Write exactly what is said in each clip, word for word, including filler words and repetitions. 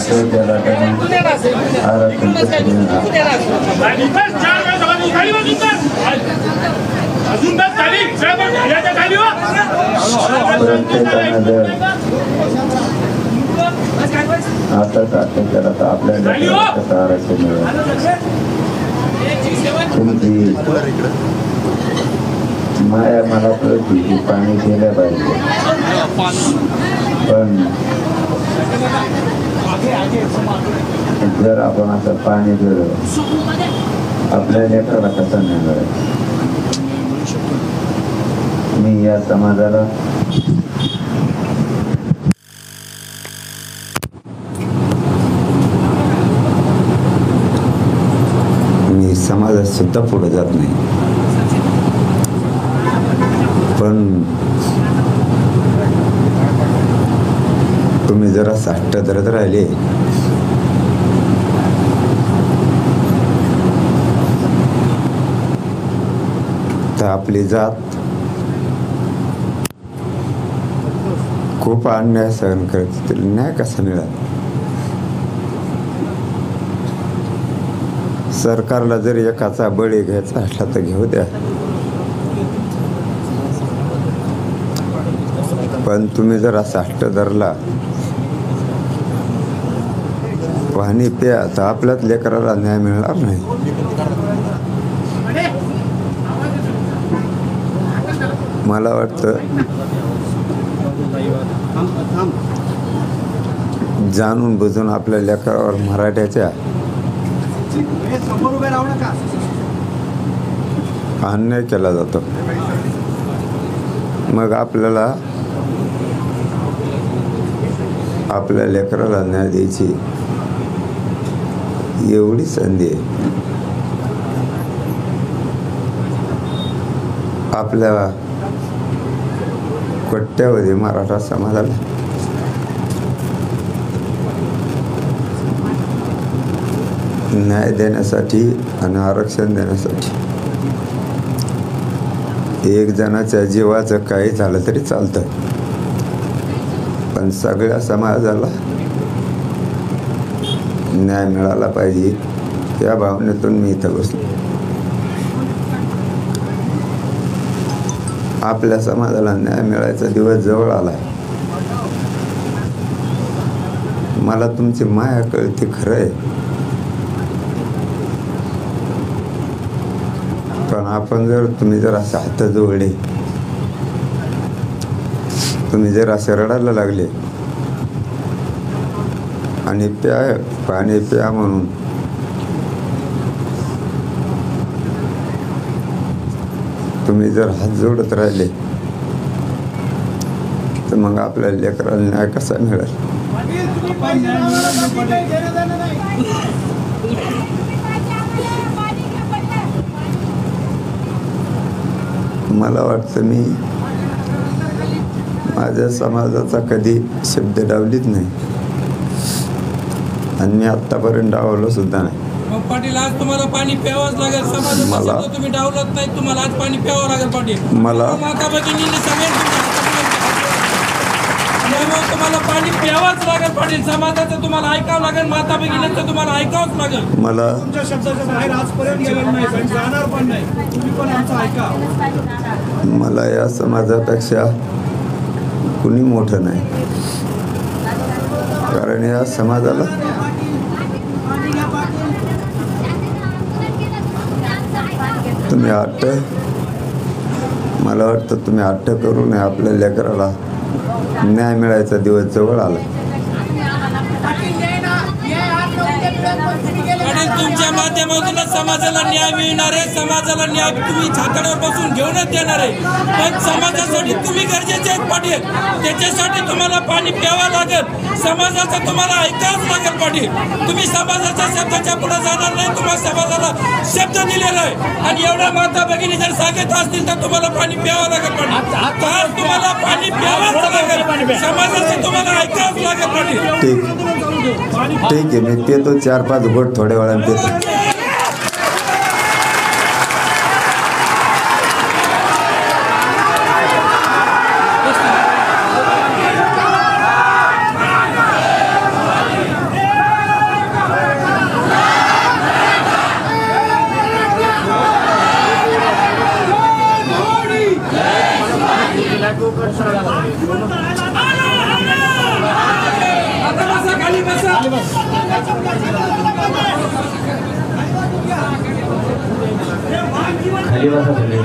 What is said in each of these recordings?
आरक्षण प्रत्येकानं जर असंच असेल तर आता आपल्याला कसं आरक्षण मिळेल. तुमची माया मला कळती की पाणी गेलं पाहिजे, पण जर आपण असं पाणी दिलं आपल्या लेकराला कसं नाही मिळेल. मी या समाजाला मी समाजात सुद्धा पुढे जात नाही, पण तुम्ही जरा साठ धरत राहिले तर आपली जात खूप अन्याय सहन करत. न्याय कसा मिळाला. सरकारला जर एकाचा बळी घ्यायचा असला तर घेऊ द्या, पण तुम्ही जर असा हट्ट धरला पाणी प्या तर आपल्याच लेकराला न्याय मिळणार नाही. मला वाटतं जाणून बुजून आपल्या लेकरावर मराठ्याच्या अन्याय केला जातो. मग आपल्याला आपल्या लेकराला न्याय द्यायची एवढी संधी आहे. आपल्या कोट्यावधी मराठा समाजाला न्याय देण्यासाठी आणि आरक्षण देण्यासाठी एक जणाच्या जीवाचं काही झालं तरी चालतं, पण सगळ्या समाजाला न्याय मिळाला पाहिजे या भावनेतून मी इथं बसलो. आपल्या समाजाला न्याय मिळायचा दिवस जवळ आलाय. मला तुमची माया कळते खरं आहे, पण आपण जर तुम्ही जर असे हात जोडले, तुम्ही जर असे रडायला लागले आणि प्या पाणी प्या म्हणून तुम्ही जर हात जोडत राहिले तर मग आपल्या लेकराला न्याय कसा मिळेल. मला वाटतं मी माझ्या समाजाचा कधी शब्द डावलीच नाही आणि मी आत्तापर्यंत डावलं सुद्धा नाही. पाटील आज तुम्हाला पाणी प्यावंच लागेल. समाजाला तुम्ही डावलत नाही, तुम्हाला आज पाणी प्यावं लागेल पाटील. मला माता भगिनींनी सांगेल तुम्हाला पाणी प्यावंच लागेल पाटील. समाजाचं तुम्हाला ऐकावं लागेल, माता भगिनींचं तुम्हाला ऐकावंच लागेल. मला तुमच्या शब्दाच्या बाहेर आजपर्यंत गेलेलं नाही, जाणार पण नाही. तुम्ही पण आमचं ऐका. मला या समाजापेक्षा कुणी मोठं नाही, कारण या समाजाला तुम्ही हट्ट मला वाटतं तुम्ही हट्ट करू नये. आपल्या लेकराला न्याय मिळायचा दिवस जवळ आला. तुमच्या माध्यमातूनच समाजाला न्याय मिळणार आहे. समाजाला न्याय तुम्ही छाताडावर बसून घेऊनच देणार आहे, पण समाजासाठी तुम्ही गरजेचे आहेत पाटील. त्याच्यासाठी तुम्हाला पाणी प्यावं लागेल. समाजाचं तुम्हाला ऐकावंच लागेल पाटील. तुम्ही समाजाच्या शब्दाच्या पुढे जाणार नाही. तुम्हाला समाजाला शब्द दिलेला आहे आणि एवढ्या माता भगिनी जर सांगत असतील तर तुम्हाला पाणी प्यावं लागेल पाटील. आज तुम्हाला पाणी प्यावंच लागेल. समाजाचं तुम्हाला ऐकावंच लागेल पाटील. ठीक ठीक आहे, मी पेतो चार पाच गोट थोड्या वेळाने पेतो. बसा. खाली बसा सगळे.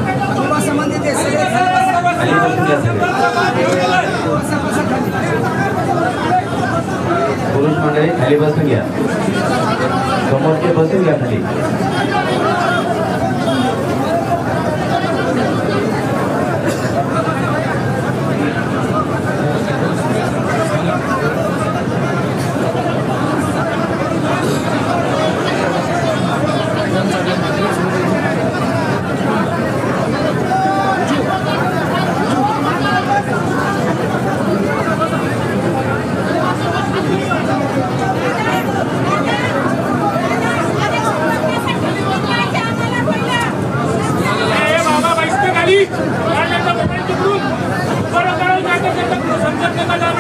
खाली बसून घ्या सगळे. पुरुष मंडळी खाली बसून घ्या. समोरचे बसून घ्या खाली. समजत